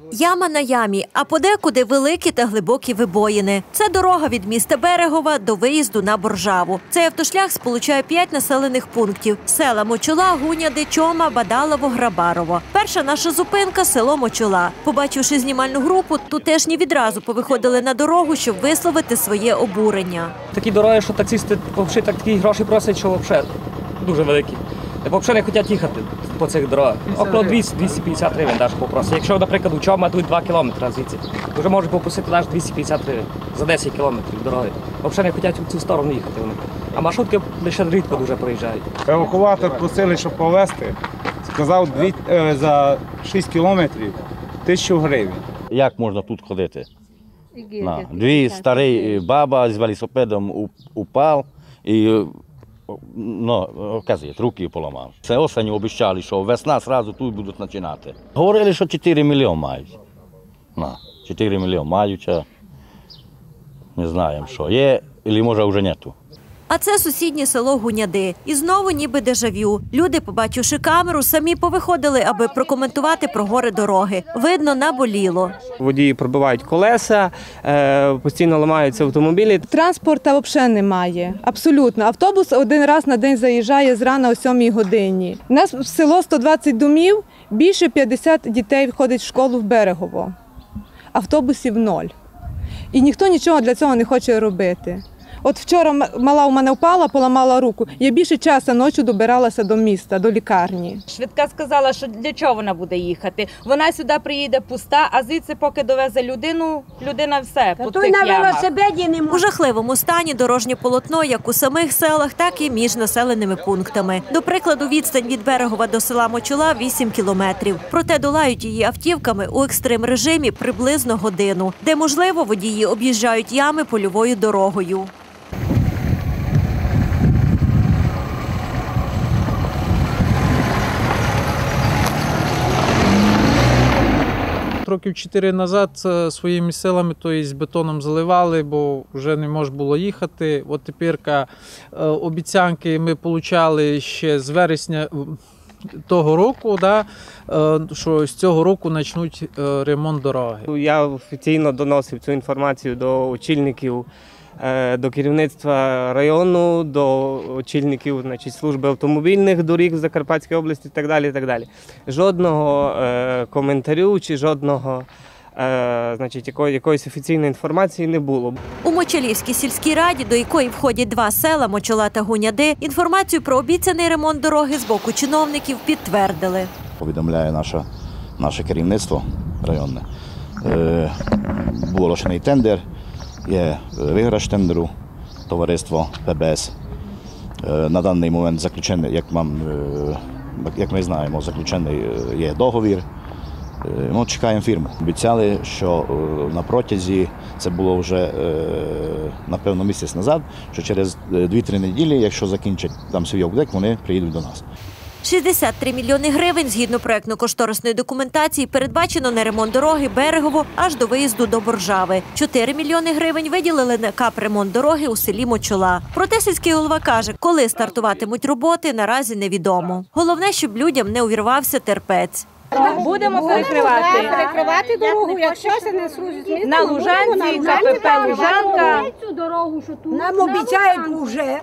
Яма на ямі, а подекуди великі та глибокі вибоїни. Це дорога від міста Берегова до виїзду на Боржаву. Цей автошлях сполучає 5 населених пунктів – села Мочола, Гуняди, Чома, Бадалово, Грабарово. Перша наша зупинка – село Мочола. Побачивши знімальну групу, тутешні відразу повиходили на дорогу, щоб висловити своє обурення. Такі дороги, що таксисти такі гроші просять, що взагалі дуже великі. Взагалі не хочуть їхати по цих дорогах. Около 200-250 гривень навіть попросять. Якщо, наприклад, у Чома тут 2 кілометри звідси, вже можуть попросити навіть 250 гривень за 10 кілометрів дороги. Взагалі не хочуть в цю сторону їхати вони. А маршрутки лише рідко дуже проїжджають. Евакуатор просили, щоб повезти. Сказав, за 6 кілометрів 1000 гривень. Як можна тут ходити? Дві старі баба з велосипедом упав і оказує, руки поламав. Це осінню обіцяли, що весна одразу тут будуть починати. Говорили, що 4 мільйони мають. 4 мільйони мають, не знаємо, що є, або може вже нету. А це сусіднє село Гуняди. І знову ніби дежавю. Люди, побачивши камеру, самі повиходили, аби прокоментувати про гори дороги. Видно, наболіло. Водії пробивають колеса, постійно ламаються автомобілі. Транспорту взагалі немає, абсолютно. Автобус один раз на день заїжджає зрана о 7 годині. У нас в село 120 домів, більше 50 дітей ходить в школу в Берегово. Автобусів 0. І ніхто нічого для цього не хоче робити. От вчора мала у мене впала, поламала руку. Я більше часу ночі добиралася до міста, до лікарні. Швидка сказала, що для чого вона буде їхати. Вона сюди приїде пуста, а звідси поки довезе людину, людина все по тих ямах. У жахливому стані дорожнє полотно як у самих селах, так і між населеними пунктами. До прикладу, відстань від Берегова до села Мочола – 8 кілометрів. Проте долають її автівками у екстрим-режимі приблизно годину, де, можливо, водії об'їжджають ями польовою дорогою. Років 4 назад своїми силами, тобто бетоном заливали, бо вже не можна було їхати. От тепер обіцянки ми отримали ще з вересня того року, що з цього року почнуть ремонт дороги. Я офіційно доносив цю інформацію до очільників, до керівництва району, до очільників служби автомобільних доріг в Закарпатській області і так далі, і так далі. Жодного коментарю чи жодного якоїсь офіційної інформації не було. У Мочолівській сільській раді, до якої входять 2 села – Мочола та Гуняди, інформацію про обіцяний ремонт дороги з боку чиновників підтвердили. Повідомляє наше керівництво районне. Був оголошений тендер, є виграш тендеру, товариство ПБС. На даний момент заключений, як ми знаємо, заключений є договір. Ми чекаємо фірму. Обіцяли, що на протязі, це було вже, напевно, місяць назад, що через 2-3 неділі, якщо закінчать там свій об'єкт, вони приїдуть до нас. 63 мільйони гривень, згідно проєктно-кошторисної документації, передбачено на ремонт дороги Берегово аж до виїзду до Боржави. 4 мільйони гривень виділили на капремонт дороги у селі Мочола. Проте сільський голова каже, коли стартуватимуть роботи, наразі невідомо. Головне, щоб людям не увірвався терпець. Будемо перекривати дорогу, якщо це не служить. На Лужанці, КПП Лужанка. Нам обіцяють вже.